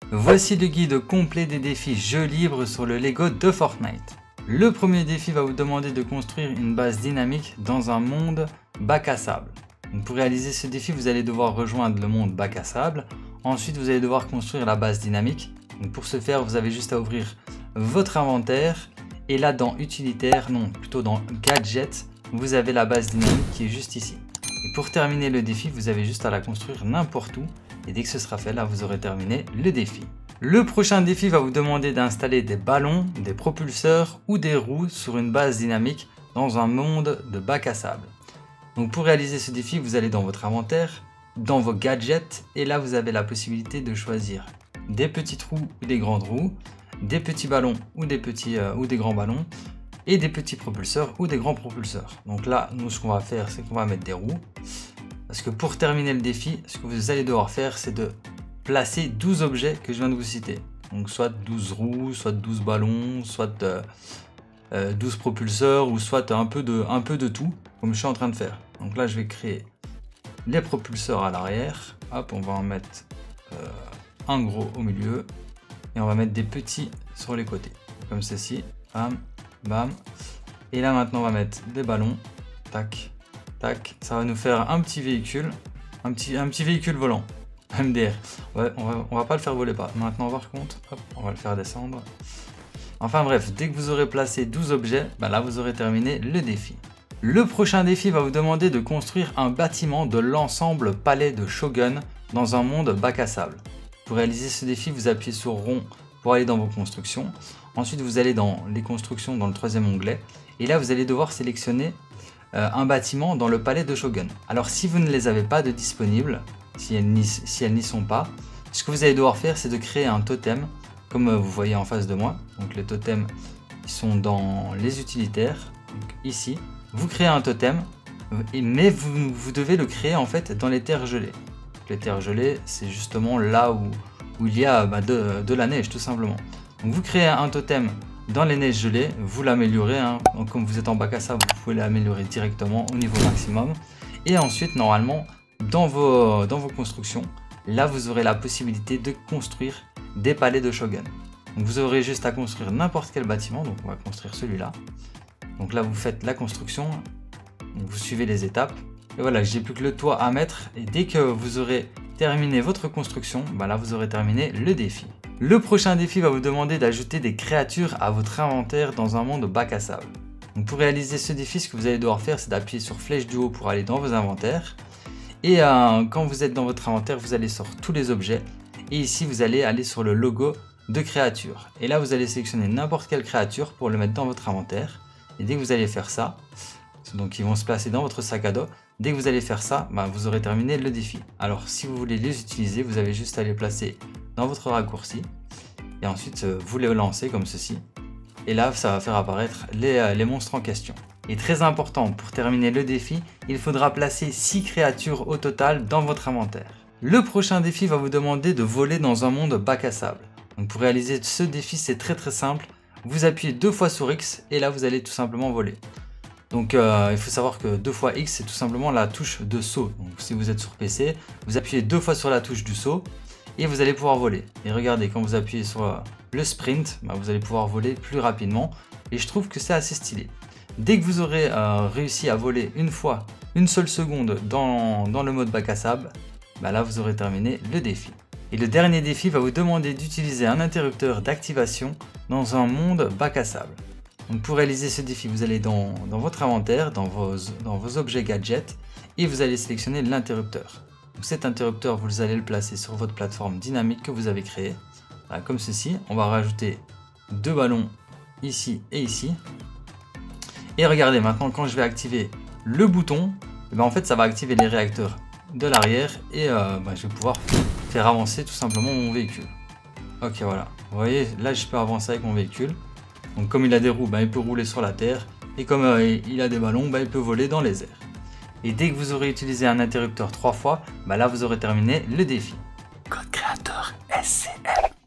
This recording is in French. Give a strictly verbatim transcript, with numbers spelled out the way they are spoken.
Voici le guide complet des défis jeux libres sur le Lego de Fortnite. Le premier défi va vous demander de construire une base dynamique dans un monde bac à sable. Donc pour réaliser ce défi, vous allez devoir rejoindre le monde bac à sable. Ensuite, vous allez devoir construire la base dynamique. Donc pour ce faire, vous avez juste à ouvrir votre inventaire. Et là, dans utilitaire, non, plutôt dans gadget, vous avez la base dynamique qui est juste ici. Et pour terminer le défi, vous avez juste à la construire n'importe où. Et dès que ce sera fait, là, vous aurez terminé le défi. Le prochain défi va vous demander d'installer des ballons, des propulseurs ou des roues sur une base dynamique dans un monde de bac à sable. Donc pour réaliser ce défi, vous allez dans votre inventaire, dans vos gadgets, et là vous avez la possibilité de choisir des petites roues ou des grandes roues, des petits ballons ou des, petits, euh, ou des grands ballons, et des petits propulseurs ou des grands propulseurs. Donc là, nous ce qu'on va faire, c'est qu'on va mettre des roues. Parce que pour terminer le défi, ce que vous allez devoir faire, c'est de placer douze objets que je viens de vous citer. Donc soit douze roues, soit douze ballons, soit euh, euh, douze propulseurs, ou soit un peu, de, un peu de tout, comme je suis en train de faire. Donc là, je vais créer les propulseurs à l'arrière. Hop, on va en mettre euh, un gros au milieu. Et on va mettre des petits sur les côtés. Comme ceci. Bam, bam. Et là, maintenant, on va mettre des ballons. Tac. Tac, ça va nous faire un petit véhicule, un petit, un petit véhicule volant, M D R. Ouais, on va, on va pas le faire voler pas. Maintenant, par contre, hop, on va le faire descendre. Enfin bref, dès que vous aurez placé douze objets, bah là vous aurez terminé le défi. Le prochain défi va vous demander de construire un bâtiment de l'ensemble palais de Shogun dans un monde bac à sable. Pour réaliser ce défi, vous appuyez sur rond pour aller dans vos constructions. Ensuite, vous allez dans les constructions dans le troisième onglet. Et là, vous allez devoir sélectionner Euh, un bâtiment dans le palais de Shogun. Alors si vous ne les avez pas de disponibles, si elles n'y si elles n'y sont pas, ce que vous allez devoir faire, c'est de créer un totem, comme vous voyez en face de moi. Donc les totems, ils sont dans les utilitaires, donc ici. Vous créez un totem, mais vous, vous devez le créer en fait dans les terres gelées. Les terres gelées, c'est justement là où, où il y a bah, de, de la neige tout simplement. Donc vous créez un totem dans les neiges gelées, vous l'améliorez, hein. Donc, comme vous êtes en bac à sable, vous pouvez l'améliorer directement au niveau maximum. Et ensuite, normalement, dans vos, dans vos constructions, là, vous aurez la possibilité de construire des palais de Shogun. Donc, vous aurez juste à construire n'importe quel bâtiment. Donc, on va construire celui-là. Donc là, vous faites la construction. Donc, vous suivez les étapes. Et voilà, j'ai plus que le toit à mettre. Et dès que vous aurez terminé votre construction, bah là, vous aurez terminé le défi. Le prochain défi va vous demander d'ajouter des créatures à votre inventaire dans un monde bac à sable. Donc pour réaliser ce défi, ce que vous allez devoir faire, c'est d'appuyer sur flèche du haut pour aller dans vos inventaires. Et euh, quand vous êtes dans votre inventaire, vous allez sur tous les objets. Et ici, vous allez aller sur le logo de créature. Et là, vous allez sélectionner n'importe quelle créature pour le mettre dans votre inventaire. Et dès que vous allez faire ça, donc ils vont se placer dans votre sac à dos. Dès que vous allez faire ça, bah, vous aurez terminé le défi. Alors si vous voulez les utiliser, vous avez juste à les placer dans votre raccourci. Et ensuite, vous les lancez comme ceci. Et là, ça va faire apparaître les, les monstres en question. Et très important, pour terminer le défi, il faudra placer six créatures au total dans votre inventaire. Le prochain défi va vous demander de voler dans un monde bac à sable. Donc pour réaliser ce défi, c'est très très simple. Vous appuyez deux fois sur X et là, vous allez tout simplement voler. Donc euh, il faut savoir que deux fois X, c'est tout simplement la touche de saut. Donc si vous êtes sur P C, vous appuyez deux fois sur la touche du saut et vous allez pouvoir voler. Et regardez, quand vous appuyez sur le sprint, bah, vous allez pouvoir voler plus rapidement. Et je trouve que c'est assez stylé. Dès que vous aurez euh, réussi à voler une fois, une seule seconde dans, dans le mode bac à sable, bah là vous aurez terminé le défi. Et le dernier défi va vous demander d'utiliser un interrupteur d'activation dans un monde bac à sable. Donc pour réaliser ce défi, vous allez dans, dans votre inventaire, dans vos, dans vos objets gadgets, et vous allez sélectionner l'interrupteur. Donc cet interrupteur, vous allez le placer sur votre plateforme dynamique que vous avez créée. Voilà, comme ceci. On va rajouter deux ballons ici et ici. Et regardez, maintenant quand je vais activer le bouton, et ben en fait ça va activer les réacteurs de l'arrière et euh, ben, je vais pouvoir faire avancer tout simplement mon véhicule. Ok, voilà. Vous voyez, là je peux avancer avec mon véhicule. Donc comme il a des roues, ben, il peut rouler sur la terre. Et comme euh, il a des ballons, ben, il peut voler dans les airs. Et dès que vous aurez utilisé un interrupteur trois fois, ben, là vous aurez terminé le défi.